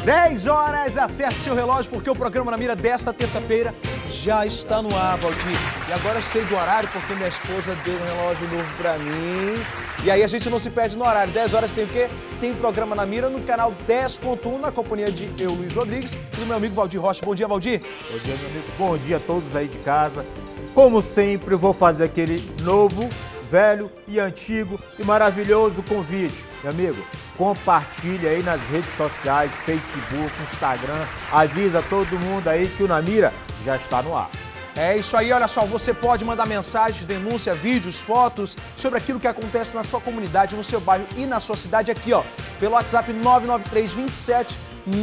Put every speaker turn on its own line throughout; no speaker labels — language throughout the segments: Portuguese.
10 horas, acerte seu relógio porque o programa Na Mira desta terça-feira já está no ar, Valdir. E agora eu sei do horário porque minha esposa deu um relógio novo pra mim. E aí a gente não se perde no horário. 10 horas tem o quê? Tem programa Na Mira no canal 10.1 na companhia de eu, Luiz Rodrigues, e do meu amigo Valdir Rocha. Bom dia, Valdir.
Bom dia, meu amigo. Bom dia a todos aí de casa. Como sempre, eu vou fazer aquele novo, velho e antigo e maravilhoso convite. Meu amigo, compartilha aí nas redes sociais, Facebook, Instagram, avisa todo mundo aí que o Na Mira já está no ar.
É isso aí, olha só, você pode mandar mensagens, denúncia, vídeos, fotos sobre aquilo que acontece na sua comunidade, no seu bairro e na sua cidade aqui, ó, pelo WhatsApp 993 27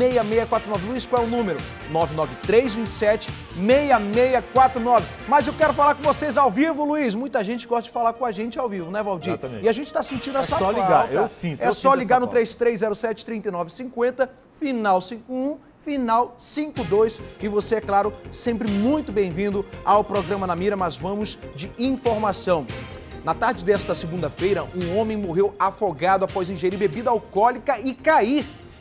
6649. Luiz, qual é o número? 993 27 6649. Mas eu quero falar com vocês ao vivo, Luiz. Muita gente gosta de falar com a gente ao vivo, né, Valdir?
Exatamente.
E a gente tá sentindo essa falta.
É só ligar, eu sinto.
É só ligar no 3307-3950, final 51, final 52. E você, é claro, sempre muito bem-vindo ao programa Na Mira, mas vamos de informação. Na tarde desta segunda-feira, um homem morreu afogado após ingerir bebida alcoólica e cair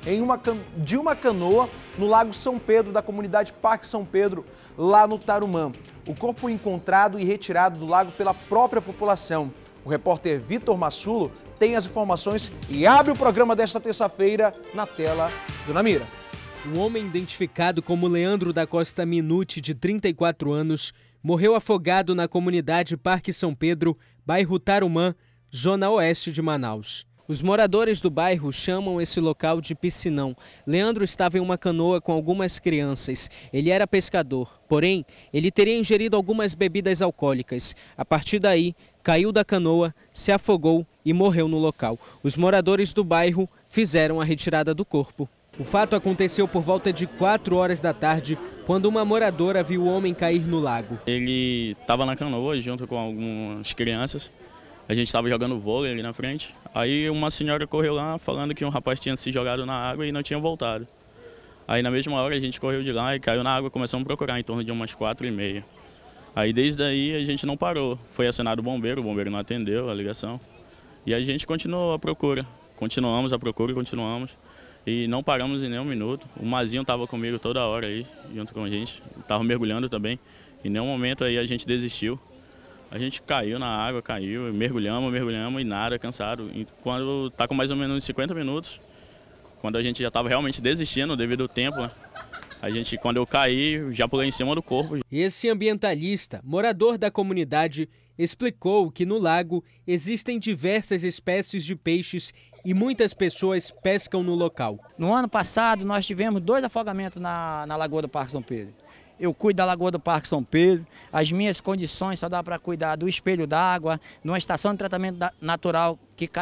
de uma canoa no Lago São Pedro, da comunidade Parque São Pedro, lá no Tarumã. O corpo foi encontrado e retirado do lago pela própria população. O repórter Vitor Massulo tem as informações e abre o programa desta terça-feira na tela do Na Mira.
Um homem identificado como Leandro da Costa Minuti, de 34 anos, morreu afogado na comunidade Parque São Pedro, bairro Tarumã, zona oeste de Manaus. Os moradores do bairro chamam esse local de piscinão. Leandro estava em uma canoa com algumas crianças. Ele era pescador, porém, ele teria ingerido algumas bebidas alcoólicas. A partir daí, caiu da canoa, se afogou e morreu no local. Os moradores do bairro fizeram a retirada do corpo. O fato aconteceu por volta de 4 horas da tarde, quando uma moradora viu o homem cair no lago.
Ele estava na canoa junto com algumas crianças. A gente estava jogando vôlei ali na frente. Aí uma senhora correu lá falando que um rapaz tinha se jogado na água e não tinha voltado. Aí na mesma hora a gente correu de lá e caiu na água e começamos a procurar em torno de umas 4h30. Aí desde aí a gente não parou. Foi acionado o bombeiro não atendeu a ligação. E a gente continuou a procura. Continuamos a procura e continuamos. E não paramos em nenhum minuto. O Mazinho estava comigo toda hora aí, junto com a gente. Estava mergulhando também. Em nenhum momento aí a gente desistiu. A gente caiu na água, mergulhamos e nada, cansado. E quando está com mais ou menos 50 minutos, quando a gente já estava realmente desistindo devido ao tempo, né? Quando eu caí, já pulei em cima do corpo.
Esse ambientalista, morador da comunidade, explicou que no lago existem diversas espécies de peixes e muitas pessoas pescam no local.
No ano passado, nós tivemos 2 afogamentos na Lagoa do Parque São Pedro. Eu cuido da Lagoa do Parque São Pedro, as minhas condições só dá para cuidar do espelho d'água, numa estação de tratamento natural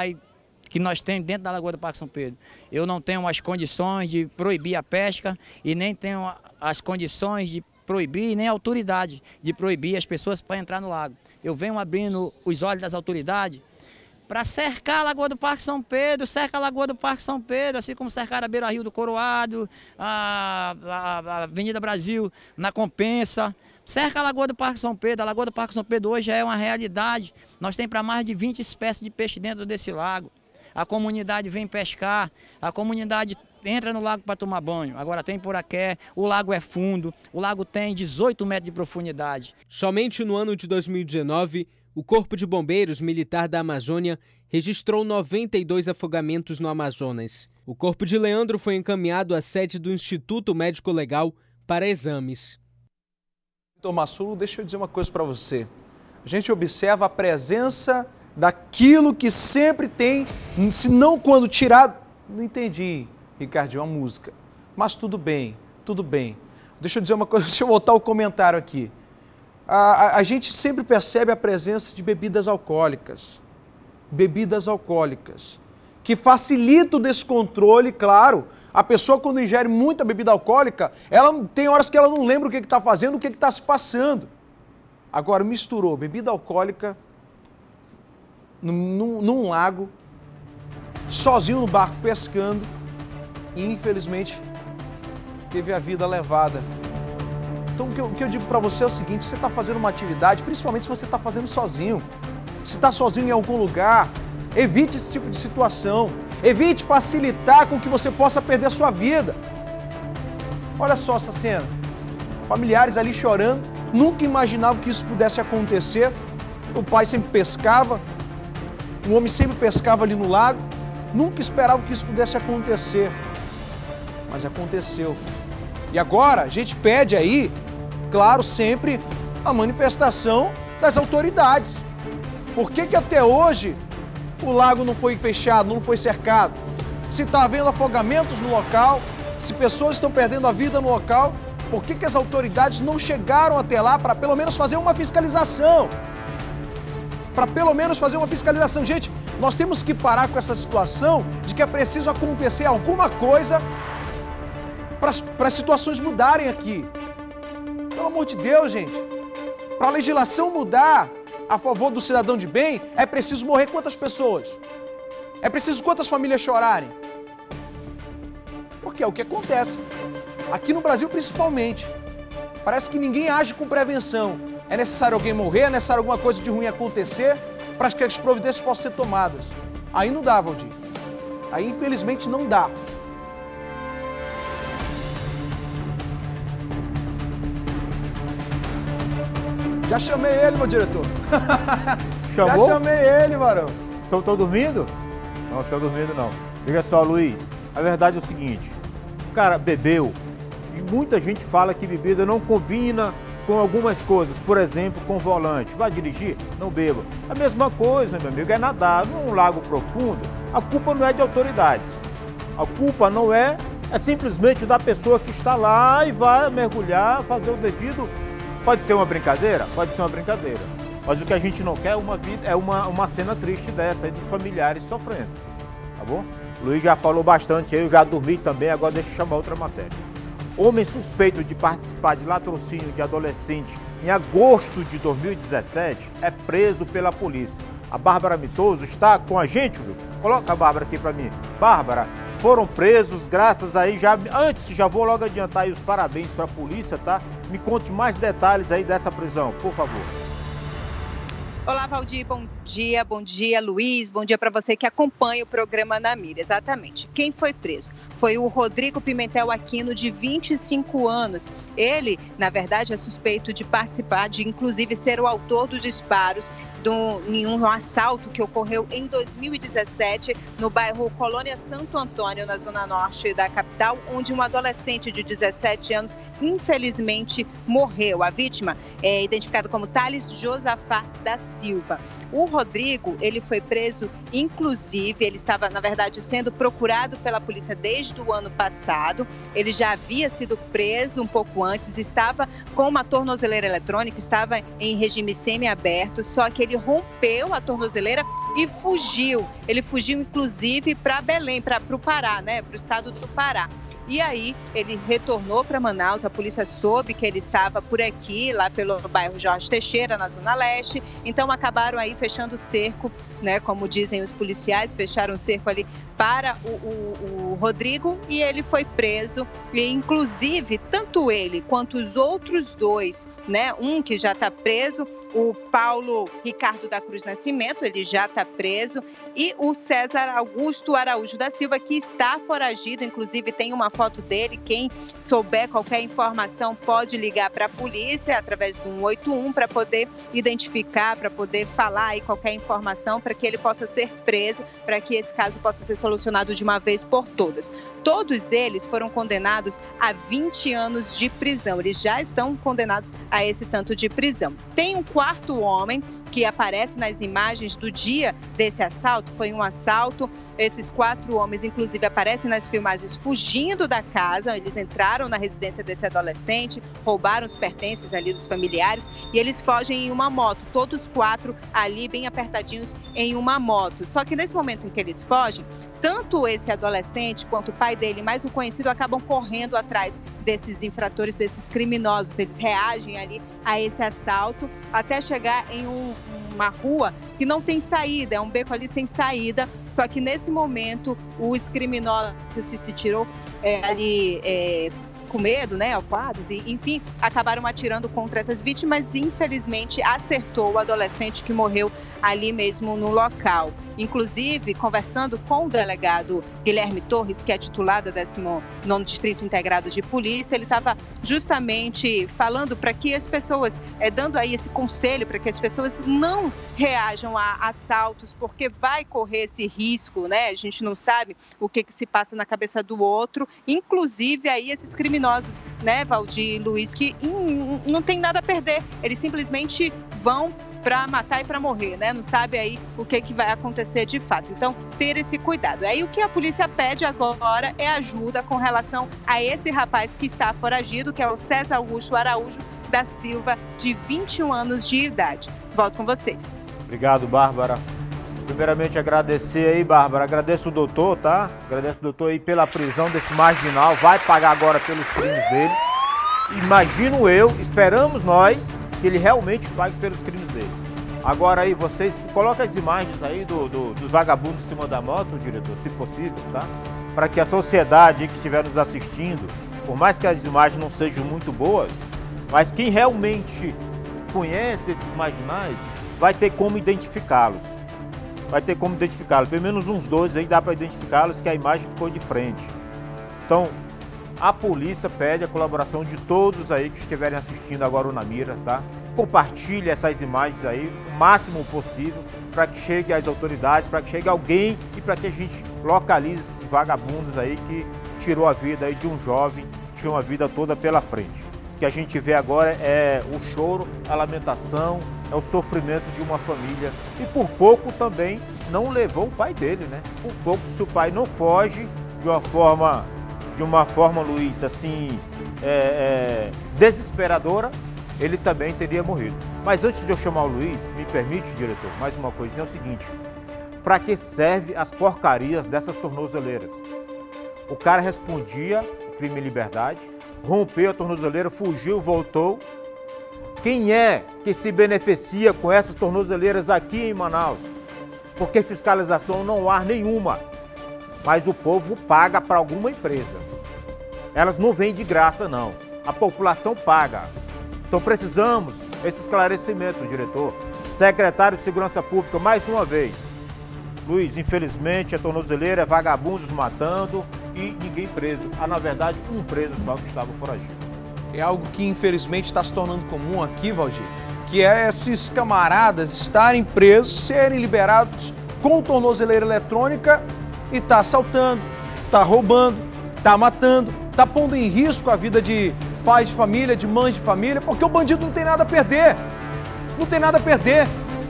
que nós temos dentro da Lagoa do Parque São Pedro. Eu não tenho as condições de proibir a pesca e nem tenho as condições de proibir, nem a autoridade de proibir as pessoas para entrar no lago. Eu venho abrindo os olhos das autoridades para cercar a Lagoa do Parque São Pedro, cerca a Lagoa do Parque São Pedro, assim como cercar a Beira-Rio do Coroado, a Avenida Brasil na Compensa. Cerca a Lagoa do Parque São Pedro. A Lagoa do Parque São Pedro hoje é uma realidade. Nós temos para mais de 20 espécies de peixe dentro desse lago. A comunidade vem pescar, a comunidade entra no lago para tomar banho. Agora tem poraqué, o lago é fundo, o lago tem 18 metros de profundidade.
Somente no ano de 2019, o Corpo de Bombeiros Militar da Amazônia registrou 92 afogamentos no Amazonas. O corpo de Leandro foi encaminhado à sede do Instituto Médico Legal para exames.
Vitor Massulo, deixa eu dizer uma coisa para você. A gente observa a presença daquilo que sempre tem, se não quando tirado... Não entendi, Ricardinho, a música. Mas tudo bem, tudo bem. Deixa eu dizer uma coisa, deixa eu voltar o comentário aqui. A gente sempre percebe a presença de bebidas alcoólicas, que facilita o descontrole, claro. A pessoa, quando ingere muita bebida alcoólica, ela tem horas que ela não lembra o que está fazendo, o que está se passando. Agora, misturou bebida alcoólica num lago, sozinho no barco pescando e, infelizmente, teve a vida levada. Então, o que eu digo para você é o seguinte: você está fazendo uma atividade, principalmente se você está fazendo sozinho, se está sozinho em algum lugar, evite esse tipo de situação, evite facilitar com que você possa perder a sua vida. Olha só essa cena. Familiares ali chorando, nunca imaginavam que isso pudesse acontecer. O pai sempre pescava, o homem sempre pescava ali no lago, nunca esperavam que isso pudesse acontecer. Mas aconteceu. E agora a gente pede aí, claro, sempre a manifestação das autoridades. Por que até hoje o lago não foi fechado, não foi cercado? Se está havendo afogamentos no local, se pessoas estão perdendo a vida no local, por que as autoridades não chegaram até lá para pelo menos fazer uma fiscalização? Para pelo menos fazer uma fiscalização. Gente, nós temos que parar com essa situação de que é preciso acontecer alguma coisa para as situações mudarem aqui. Pelo amor de Deus, gente. Para a legislação mudar a favor do cidadão de bem, é preciso morrer quantas pessoas? É preciso quantas famílias chorarem? Porque é o que acontece. Aqui no Brasil, principalmente. Parece que ninguém age com prevenção. É necessário alguém morrer, é necessário alguma coisa de ruim acontecer para que as providências possam ser tomadas. Aí não dá, Valdir. Aí, infelizmente, não dá. Já chamei ele, meu diretor.
Chamou?
Já chamei ele, varão.
Estão dormindo? Não estou dormindo, não. Veja só, Luiz, a verdade é o seguinte. O cara bebeu. Muita gente fala que bebida não combina com algumas coisas. Por exemplo, com volante. Vai dirigir? Não beba. A mesma coisa, meu amigo, é nadar num lago profundo. A culpa não é de autoridades. A culpa não é simplesmente da pessoa que está lá e vai mergulhar, fazer o devido. Pode ser uma brincadeira? Pode ser uma brincadeira. Mas o que a gente não quer é uma cena triste dessa aí dos familiares sofrendo. Tá bom? O Luiz já falou bastante aí, eu já dormi também, agora deixa eu chamar outra matéria. Homem suspeito de participar de latrocínio de adolescente em agosto de 2017 é preso pela polícia. A Bárbara Mitoso está com a gente, viu? Coloca a Bárbara aqui para mim. Bárbara, foram presos, graças aí, já vou logo adiantar aí os parabéns para a polícia, tá? Me conte mais detalhes aí dessa prisão, por favor.
Olá, Valdir, bom dia, Luiz, bom dia para você que acompanha o programa Na Mira. Exatamente. Quem foi preso? Foi o Rodrigo Pimentel Aquino, de 25 anos. Ele, na verdade, é suspeito de participar, de inclusive ser o autor dos disparos em um assalto que ocorreu em 2017 no bairro Colônia Santo Antônio, na zona norte da capital, onde um adolescente de 17 anos, infelizmente, morreu. A vítima é identificada como Thales Josafá da Silva. O Rodrigo, ele foi preso, inclusive, ele estava, na verdade, sendo procurado pela polícia desde o ano passado. Ele já havia sido preso um pouco antes, estava com uma tornozeleira eletrônica, estava em regime semiaberto, só que ele rompeu a tornozeleira e fugiu. Ele fugiu, inclusive, para Belém, para o Pará, né, para o estado do Pará. E aí, ele retornou para Manaus, a polícia soube que ele estava por aqui, lá pelo bairro Jorge Teixeira, na Zona Leste. Então, acabaram aí fechando o cerco, né, como dizem os policiais, fecharam o cerco ali para o Rodrigo e ele foi preso. E, inclusive, tanto ele quanto os outros dois, né, um que já está preso, o Paulo Ricardo da Cruz Nascimento, ele já está preso, e o César Augusto Araújo da Silva, que está foragido, inclusive tem uma foto dele. Quem souber qualquer informação pode ligar para a polícia através do 181 para poder identificar, para poder falar aí qualquer informação para que ele possa ser preso, para que esse caso possa ser solucionado de uma vez por todas. Todos eles foram condenados a 20 anos de prisão, eles já estão condenados a esse tanto de prisão. Tem um quarto homem que aparece nas imagens do dia desse assalto. Foi um assalto, esses 4 homens inclusive aparecem nas filmagens fugindo da casa. Eles entraram na residência desse adolescente, roubaram os pertences ali dos familiares e eles fogem em uma moto, todos 4 ali bem apertadinhos em uma moto. Só que nesse momento em que eles fogem, tanto esse adolescente quanto o pai dele, mais o conhecido, acabam correndo atrás desses infratores, desses criminosos. Eles reagem ali a esse assalto até chegar em uma rua que não tem saída, é um beco ali sem saída. Só que nesse momento os criminosos se tirou com medo, né, alquadas, e enfim, acabaram atirando contra essas vítimas. Infelizmente, acertou o adolescente que morreu ali mesmo no local. Inclusive, conversando com o delegado Guilherme Torres, que é titular da 19º Distrito Integrado de Polícia, ele estava justamente falando para que as pessoas, dando aí esse conselho para que as pessoas não reajam a assaltos, porque vai correr esse risco, né? A gente não sabe o que se passa na cabeça do outro, inclusive aí esses criminosos, né, Valdir e Luiz, que não tem nada a perder, eles simplesmente vão para matar e para morrer, né? Não sabe aí o que vai acontecer de fato. Então, ter esse cuidado. Aí o que a polícia pede agora é ajuda com relação a esse rapaz que está foragido, que é o César Augusto Araújo da Silva, de 21 anos de idade. Volto com vocês.
Obrigado, Bárbara. Primeiramente, agradecer aí, Bárbara. Agradeço o doutor, tá? Agradeço o doutor aí pela prisão desse marginal. Vai pagar agora pelos crimes dele. Imagino eu, esperamos nós, que ele realmente pague pelos crimes dele. Agora aí, vocês colocam as imagens aí dos vagabundos em cima da moto, diretor, se possível, tá? Para que a sociedade que estiver nos assistindo, por mais que as imagens não sejam muito boas, mas quem realmente conhece esses marginais vai ter como identificá-los. Vai ter como identificá-los. Pelo menos uns dois aí dá para identificá-los, que a imagem ficou de frente. Então, a polícia pede a colaboração de todos aí que estiverem assistindo agora o Na Mira, tá? Compartilhe essas imagens aí o máximo possível para que chegue às autoridades, para que chegue alguém e para que a gente localize esses vagabundos aí que tirou a vida aí de um jovem que tinha uma vida toda pela frente. O que a gente vê agora é o choro, a lamentação, é o sofrimento de uma família. E por pouco também não levou o pai dele, né? Por pouco, se o pai não foge de uma forma, Luiz, assim, desesperadora, ele também teria morrido. Mas antes de eu chamar o Luiz, me permite, diretor, mais uma coisinha, é o seguinte: para que serve as porcarias dessas tornozeleiras? O cara respondia o crime em liberdade, rompeu a tornozeleira, fugiu, voltou. Quem é que se beneficia com essas tornozeleiras aqui em Manaus? Porque fiscalização não há nenhuma, mas o povo paga para alguma empresa. Elas não vêm de graça, não. A população paga. Então precisamos desse esclarecimento, diretor. Secretário de Segurança Pública, mais uma vez. Luiz, infelizmente, a tornozeleira é vagabundos matando e ninguém preso. Há, na verdade, um preso só que estava foragido.
É algo que, infelizmente, está se tornando comum aqui, Valdir, que é esses camaradas estarem presos, serem liberados com tornozeleira eletrônica e tá assaltando, tá roubando, tá matando, tá pondo em risco a vida de pais de família, de mães de família, porque o bandido não tem nada a perder. Não tem nada a perder.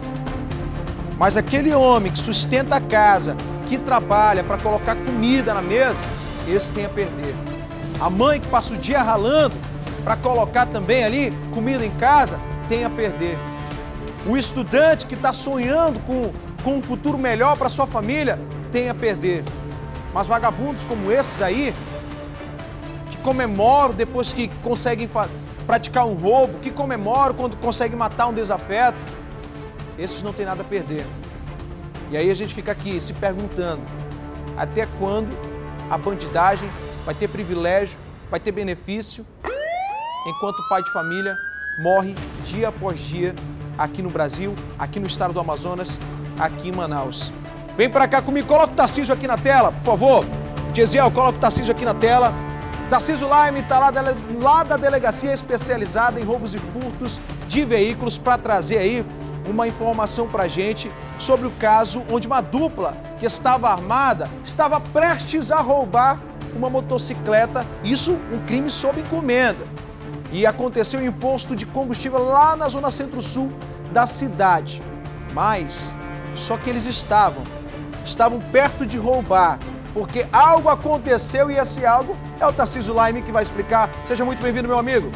Mas aquele homem que sustenta a casa, que trabalha para colocar comida na mesa, esse tem a perder. A mãe que passa o dia ralando para colocar também ali comida em casa, tem a perder. O estudante que está sonhando com um futuro melhor para sua família, tem a perder. Mas vagabundos como esses aí, que comemoram depois que conseguem praticar um roubo, que comemoram quando conseguem matar um desafeto, esses não tem nada a perder. E aí a gente fica aqui se perguntando, até quando a bandidagem vai ter privilégio, vai ter benefício, enquanto o pai de família morre dia após dia aqui no Brasil, aqui no estado do Amazonas, aqui em Manaus. Vem para cá comigo, coloca o Tarcísio aqui na tela, por favor. Gesiel, coloca o Tarcísio aqui na tela. Tarcísio Laime está lá da delegacia especializada em roubos e furtos de veículos para trazer aí uma informação para a gente sobre o caso onde uma dupla que estava armada estava prestes a roubar uma motocicleta, isso um crime sob encomenda. E aconteceu em posto de combustível lá na zona centro-sul da cidade. Mas só que eles estavam perto de roubar, porque algo aconteceu e esse algo é o Tarcísio Laime que vai explicar. Seja muito bem-vindo, meu amigo.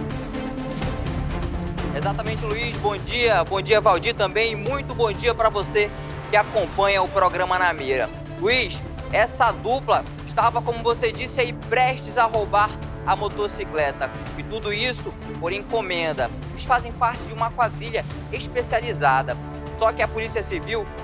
Exatamente, Luiz. Bom dia, Valdir também. E muito bom dia para você que acompanha o programa Na Mira. Luiz, essa dupla estava, como você disse, aí prestes a roubar a motocicleta. E tudo isso por encomenda. Eles fazem parte de uma quadrilha especializada. Só que a Polícia Civil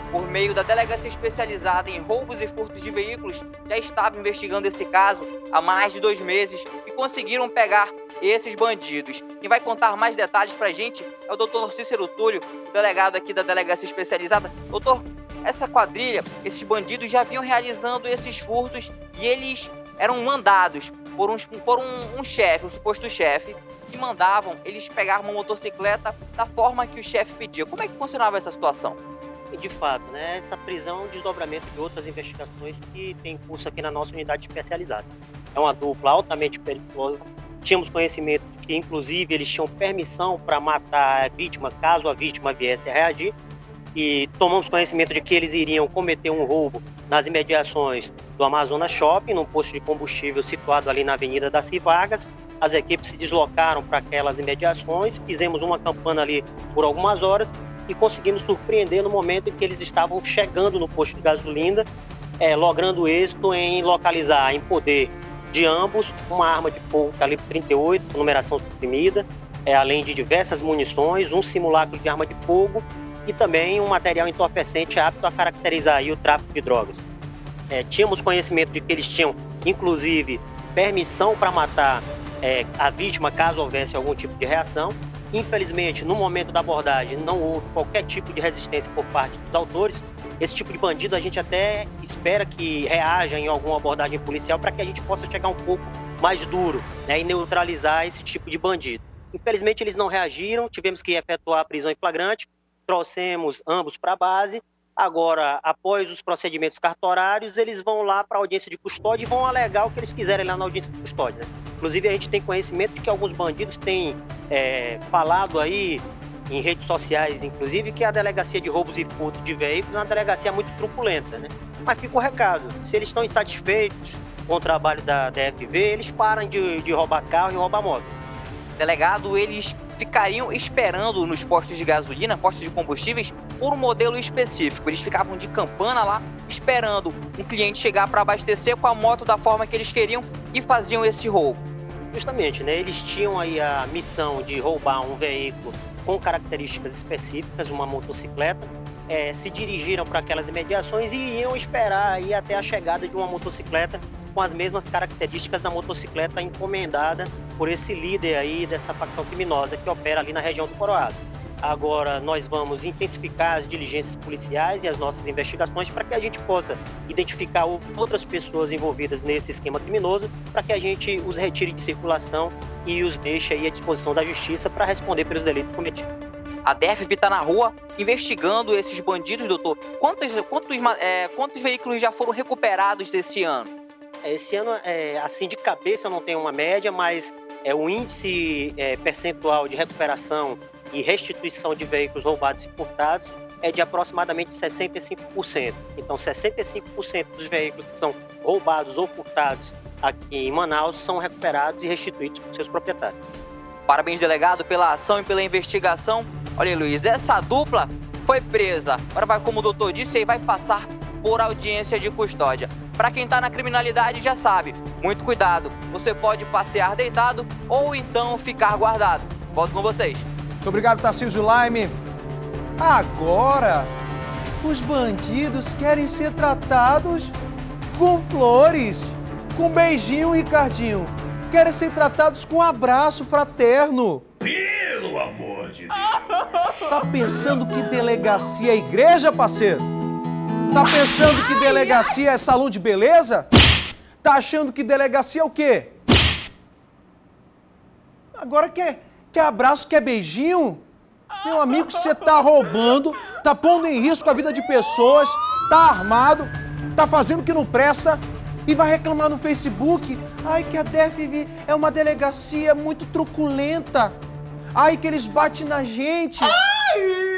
por meio da Delegacia Especializada em Roubos e Furtos de Veículos, já estava investigando esse caso há mais de 2 meses e conseguiram pegar esses bandidos. Quem vai contar mais detalhes pra gente é o Dr. Cícero Túlio, delegado aqui da Delegacia Especializada. Doutor, essa quadrilha, esses bandidos já vinham realizando esses furtos e eles eram mandados por um chefe, um suposto chefe, que mandavam eles pegar uma motocicleta da forma que o chefe pedia. Como é que funcionava essa situação?
E de fato, né, essa prisão é um desdobramento de outras investigações que tem curso aqui na nossa unidade especializada. É uma dupla altamente perigosa. Tínhamos conhecimento de que, inclusive, eles tinham permissão para matar a vítima caso a vítima viesse a reagir. E tomamos conhecimento de que eles iriam cometer um roubo nas imediações do Amazonas Shopping, num posto de combustível situado ali na Avenida Darcy Vargas. As equipes se deslocaram para aquelas imediações, fizemos uma campana ali por algumas horas e conseguimos surpreender no momento em que eles estavam chegando no posto de gasolina, logrando êxito em localizar em poder de ambos uma arma de fogo calibre 38, com numeração suprimida, além de diversas munições, um simulacro de arma de fogo e também um material entorpecente apto a caracterizar aí o tráfico de drogas. Tínhamos conhecimento de que eles tinham, inclusive, permissão para matar a vítima caso houvesse algum tipo de reação. Infelizmente, no momento da abordagem, não houve qualquer tipo de resistência por parte dos autores. Esse tipo de bandido a gente até espera que reaja em alguma abordagem policial para que a gente possa chegar um pouco mais duro, né, e neutralizar esse tipo de bandido. Infelizmente, eles não reagiram, tivemos que efetuar a prisão em flagrante, trouxemos ambos para a base. Agora, após os procedimentos cartorários, eles vão lá para a audiência de custódia e vão alegar o que eles quiserem lá na audiência de custódia, né? Inclusive, a gente tem conhecimento de que alguns bandidos têm falado aí em redes sociais, inclusive, que a Delegacia de Roubos e Furtos de Veículos é uma delegacia muito truculenta, né? Mas fica o recado, se eles estão insatisfeitos com o trabalho da DFV, eles param de roubar carro e roubar moto.
Delegado, eles ficariam esperando nos postos de gasolina, postos de combustíveis, por um modelo específico. Eles ficavam de campana lá, esperando um cliente chegar para abastecer com a moto da forma que eles queriam e faziam esse roubo.
Justamente, né? Eles tinham aí a missão de roubar um veículo com características específicas, uma motocicleta, se dirigiram para aquelas imediações e iam esperar aí até a chegada de uma motocicleta com as mesmas características da motocicleta encomendada por esse líder aí dessa facção criminosa que opera ali na região do Coroado. Agora nós vamos intensificar as diligências policiais e as nossas investigações para que a gente possa identificar outras pessoas envolvidas nesse esquema criminoso, para que a gente os retire de circulação e os deixe aí à disposição da justiça para responder pelos delitos cometidos.
A DFV está na rua investigando esses bandidos, doutor. Quantos veículos já foram recuperados desse ano?
Esse ano, assim de cabeça eu não tenho uma média, mas o índice percentual de recuperação e restituição de veículos roubados e furtados é de aproximadamente 65%. Então, 65% dos veículos que são roubados ou furtados aqui em Manaus são recuperados e restituídos por seus proprietários.
Parabéns, delegado, pela ação e pela investigação. Olha, Luiz, essa dupla foi presa. Agora vai, como o doutor disse, aí vai passar por audiência de custódia. Para quem está na criminalidade já sabe, muito cuidado. Você pode passear deitado ou então ficar guardado. Volto com vocês.
Muito obrigado, Tarcísio Laime. Agora, os bandidos querem ser tratados com flores, com beijinho, Ricardinho. Querem ser tratados com abraço fraterno.
Pelo amor de Deus!
Tá pensando que delegacia é igreja, parceiro? Tá pensando que delegacia é salão de beleza? Tá achando que delegacia é o quê? Agora quer abraço, quer beijinho? Meu amigo, você tá roubando, tá pondo em risco a vida de pessoas, tá armado, tá fazendo o que não presta e vai reclamar no Facebook. Ai, que a DFV é uma delegacia muito truculenta. Ai, que eles batem na gente. Ai!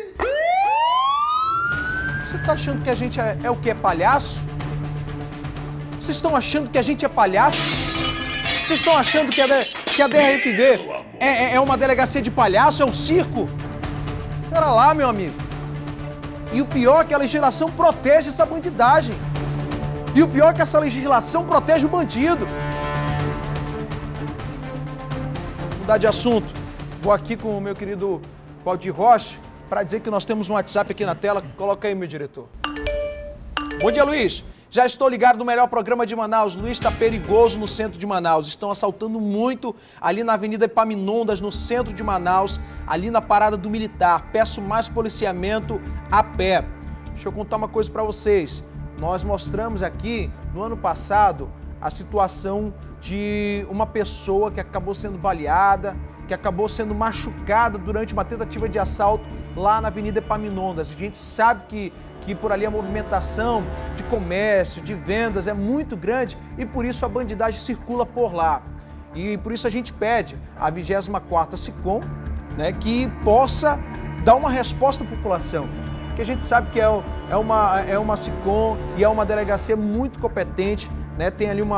Você tá achando que a gente é o quê? É palhaço? Vocês estão achando que a gente é palhaço? Vocês estão achando que a DFV é uma delegacia de palhaço? É um circo? Pera lá, meu amigo. E o pior é que a legislação protege essa bandidagem. E o pior é que essa legislação protege o bandido. Vou mudar de assunto. Vou aqui com o meu querido Valdir Rocha. para dizer que nós temos um WhatsApp aqui na tela. Coloca aí, meu diretor. Bom dia, Luiz. Já estou ligado no melhor programa de Manaus. Luiz, está perigoso no centro de Manaus. Estão assaltando muito ali na Avenida Epaminondas, no centro de Manaus, ali na Parada do Militar. Peço mais policiamento a pé. Deixa eu contar uma coisa para vocês. Nós mostramos aqui, no ano passado, a situação de uma pessoa que acabou sendo baleada, que acabou sendo machucada durante uma tentativa de assalto lá na Avenida Epaminondas. A gente sabe que por ali a movimentação de comércio, de vendas é muito grande e por isso a bandidagem circula por lá. E por isso a gente pede à 24ª SICOM, né, que possa dar uma resposta à população. Porque a gente sabe que é uma SICOM e é uma delegacia muito competente, né, tem ali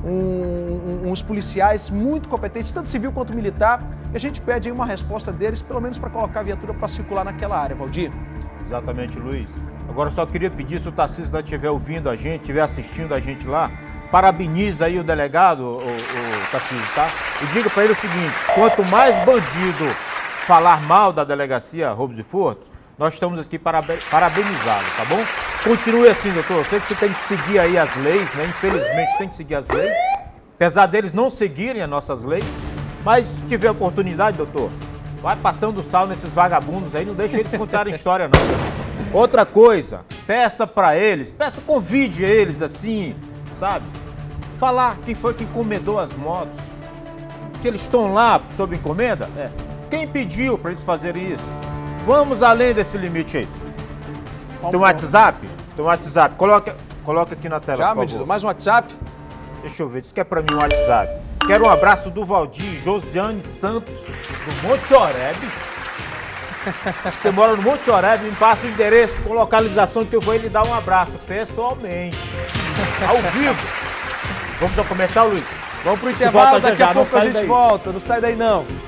uns policiais muito competentes, tanto civil quanto militar, e a gente pede aí uma resposta deles, pelo menos para colocar a viatura para circular naquela área, Valdir.
Exatamente, Luiz. Agora eu só queria pedir, se o Tarcísio não estiver ouvindo a gente, estiver assistindo a gente lá, parabeniza aí o delegado, o Tarcísio, tá? E diga para ele o seguinte, quanto mais bandido falar mal da delegacia Roubos e Furtos, nós estamos aqui para parabenizá-lo, tá bom? Continue assim, doutor. Eu sei que você tem que seguir aí as leis, né? Infelizmente tem que seguir as leis, apesar deles não seguirem as nossas leis, mas se tiver oportunidade, doutor, vai passando o sal nesses vagabundos aí, não deixa eles contarem história não. Outra coisa, peça para eles, convide eles assim, sabe? Falar quem foi que encomendou as motos, que eles estão lá sob encomenda, quem pediu para eles fazerem isso? Vamos além desse limite aí. Tem um WhatsApp? Tem um WhatsApp. Coloca aqui na tela,
já,
por favor.
Mais um WhatsApp?
Deixa eu ver, isso que é pra mim um WhatsApp. Quero um abraço do Valdir Josiane Santos, do Monte Oreb. Você mora no Monte Oreb, me passa o endereço com localização que eu vou lhe dar um abraço, pessoalmente. Ao vivo. Vamos ao comercial, Luiz?
Vamos pro intervalo, daqui a pouco a gente volta. Não sai daí não.